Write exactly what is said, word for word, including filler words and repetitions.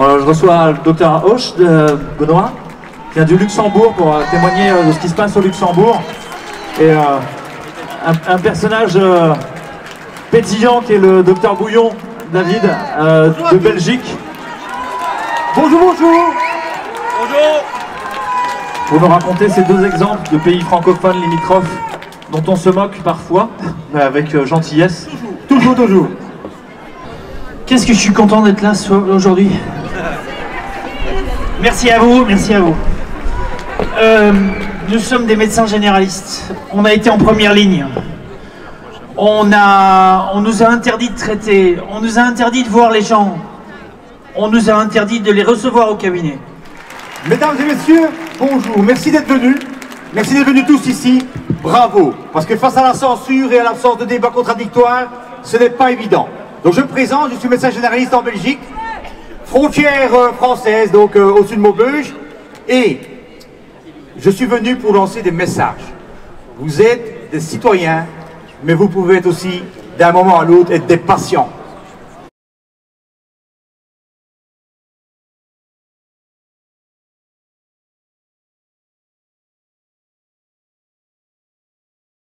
Euh, je reçois le docteur Hoche de Benoît, qui vient du Luxembourg pour euh, témoigner euh, de ce qui se passe au Luxembourg. Et euh, un, un personnage euh, pétillant qui est le docteur Bouillon, David, euh, de Belgique. Bonjour, bonjour. Bonjour. Pour nous raconter ces deux exemples de pays francophones limitrophes dont on se moque parfois, mais avec euh, gentillesse. Toujours, toujours. toujours. Qu'est-ce que je suis content d'être là aujourd'hui. Merci à vous, merci à vous. Euh, nous sommes des médecins généralistes. On a été en première ligne. On, a, on nous a interdit de traiter. On nous a interdit de voir les gens. On nous a interdit de les recevoir au cabinet. Mesdames et messieurs, bonjour. Merci d'être venus. Merci d'être venus tous ici. Bravo. Parce que face à la censure et à l'absence de débat contradictoire, ce n'est pas évident. Donc je me présente, je suis médecin généraliste en Belgique, frontière euh, française, donc euh, au sud de Maubeuge, et je suis venu pour lancer des messages. Vous êtes des citoyens, mais vous pouvez être aussi, d'un moment à l'autre, être des patients.